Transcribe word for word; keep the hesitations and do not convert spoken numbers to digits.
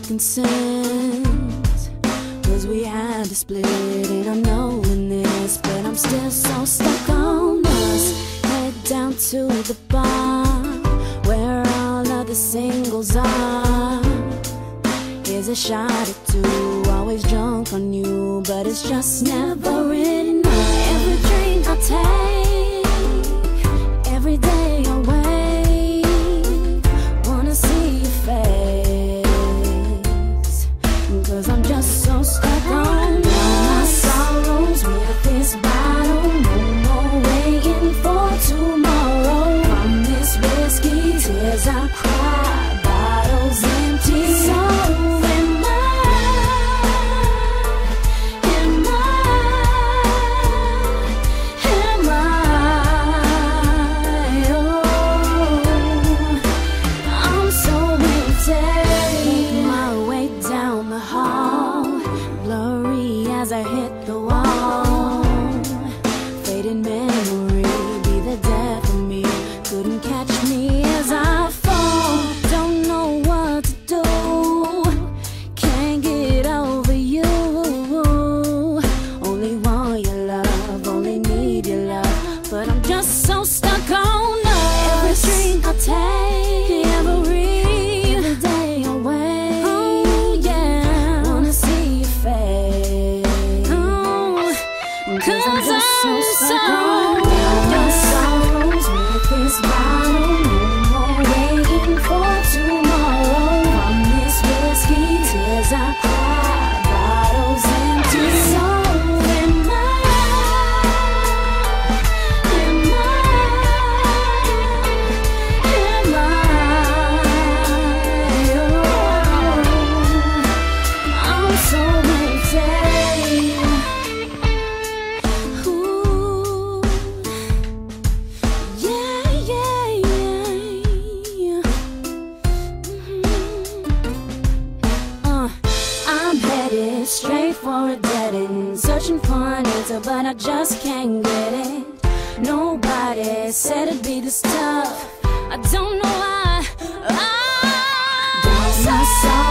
making sense, 'cause we had to split and I'm knowing this, but I'm still so stuck on us. Head down to the bar where all of the singles are. Here's a shot or two, always drunk on you, but it's just never enough. Every drink I take, every day I wait, wanna see your face, 'cause I'm just so stuck on my sorrows with this bottle. No more waiting for tomorrow. From this whiskey, tears I cry, bottles empty. So as I hit the wall, fading memory, be the death of me. Couldn't catch me as I fall. Don't know what to do, can't get over you. Only want your love, only need your love, but I'm just so stuck on us. Every drink I take, every, every day I wait. Oh yeah, wanna see your face, 'cause I'm just so stuck on your sorrows with this bottle. No more waiting for tomorrow. From this whiskey, tears I cry, bottles empty. So am I, am I, am I, oh, I'm so empty. Straight for a dead end, searching for an answer, but I just can't get it. Nobody said it'd be this tough. I don't know why. Oh,